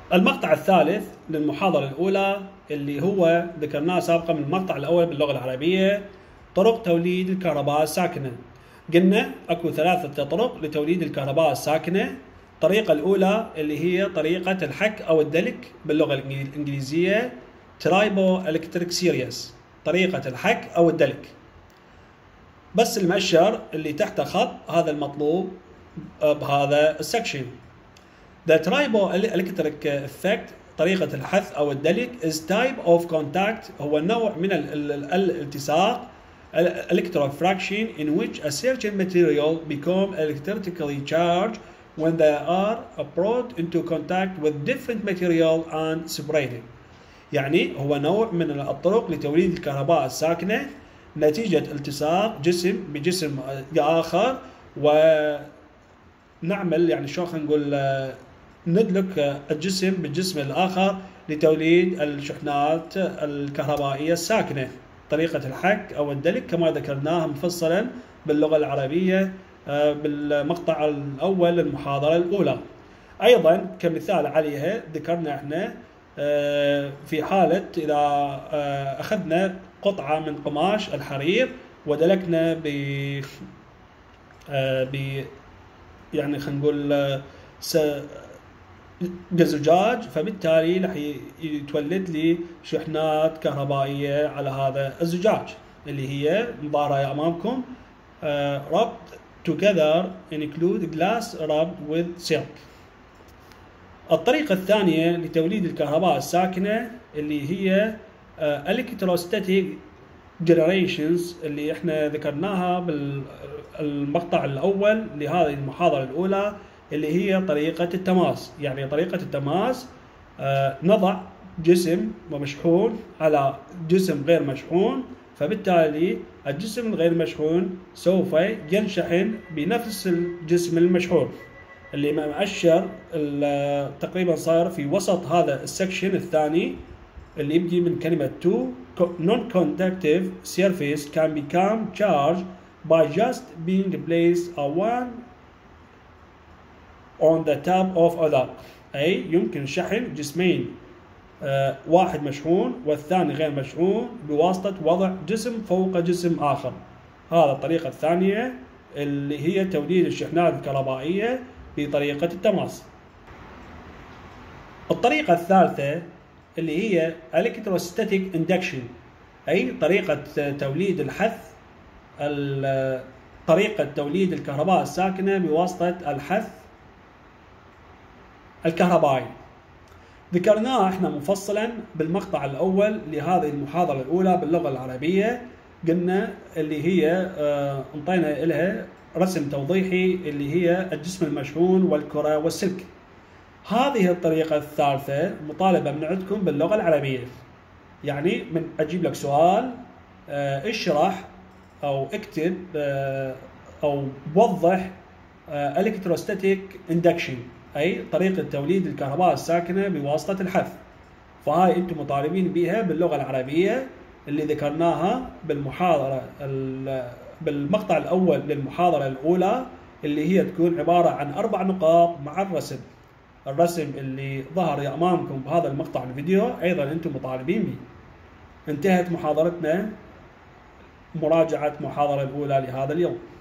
المقطع الثالث للمحاضرة الأولى اللي هو ذكرناه سابقا من المقطع الأول باللغة العربية، طرق توليد الكهرباء الساكنة. قلنا أكو 3 طرق لتوليد الكهرباء الساكنة. الطريقة الأولى اللي هي طريقة الحك أو الدلك باللغة الإنجليزية ترايبو إلكتريك سيريس، طريقة الحك أو الدلك. بس المؤشر اللي تحت خط هذا المطلوب بهذا السكشن. The triboelectric effect طريقة الحث أو الدلك is type of contact هو نوع من الالتصاق electrofraction in which a certain material become electrically charged when they are brought into contact with different material and separated. يعني هو نوع من الطرق لتوليد الكهرباء الساكنة نتيجة التصاق جسم بجسم آخر، ونعمل يعني شو خلينا نقول ندلك الجسم بالجسم الآخر لتوليد الشحنات الكهربائية الساكنة. طريقة الحك أو الدلك كما ذكرناها مفصلا باللغة العربية بالمقطع الأول للمحاضرة الأولى. أيضا كمثال عليها ذكرنا احنا في حالة إذا أخذنا قطعة من قماش الحرير ودلكنا يعني خلينا نقول بزجاج، فبالتالي راح يتولد لي شحنات كهربائية على هذا الزجاج اللي هي مظاهرة أمامكم rubbed together include glass rubbed with silk. الطريقة الثانية لتوليد الكهرباء الساكنة اللي هي electrostatic generations اللي احنا ذكرناها بالمقطع الأول لهذه المحاضرة الأولى اللي هي طريقة التماس. يعني طريقة التماس نضع جسم مشحون على جسم غير مشحون، فبالتالي الجسم الغير مشحون سوف ينشحن بنفس الجسم المشحون اللي مؤشر تقريبا صاير في وسط هذا السكشن الثاني اللي يبدي من كلمة to non-conductive surface can become charged by just being placed a one on the top of other. أي يمكن شحن جسمين واحد مشحون والثاني غير مشحون بواسطة وضع جسم فوق جسم آخر. هذا الطريقة الثانية اللي هي توليد الشحنات الكهربائية بطريقة التماس. الطريقة الثالثة اللي هي electrostatic induction، أي طريقة توليد الحث، طريقة توليد الكهرباء الساكنة بواسطة الحث الكهربائي. ذكرناه احنا مفصلا بالمقطع الأول لهذه المحاضرة الأولى باللغة العربية. قلنا اللي هي انطينا لها رسم توضيحي اللي هي الجسم المشحون والكرة والسلك. هذه الطريقة الثالثة مطالبة من عندكم باللغة العربية. يعني من أجيب لك سؤال اشرح أو اكتب أو وضح electrostatic induction، أي طريقة توليد الكهرباء الساكنة بواسطة الحث. فهاي أنتم مطالبين بها باللغة العربية اللي ذكرناها بالمقطع الأول للمحاضرة الأولى اللي هي تكون عبارة عن 4 نقاط مع الرسم اللي ظهر أمامكم بهذا المقطع الفيديو أيضا أنتم مطالبين به. انتهت محاضرتنا، مراجعة المحاضرة الأولى لهذا اليوم.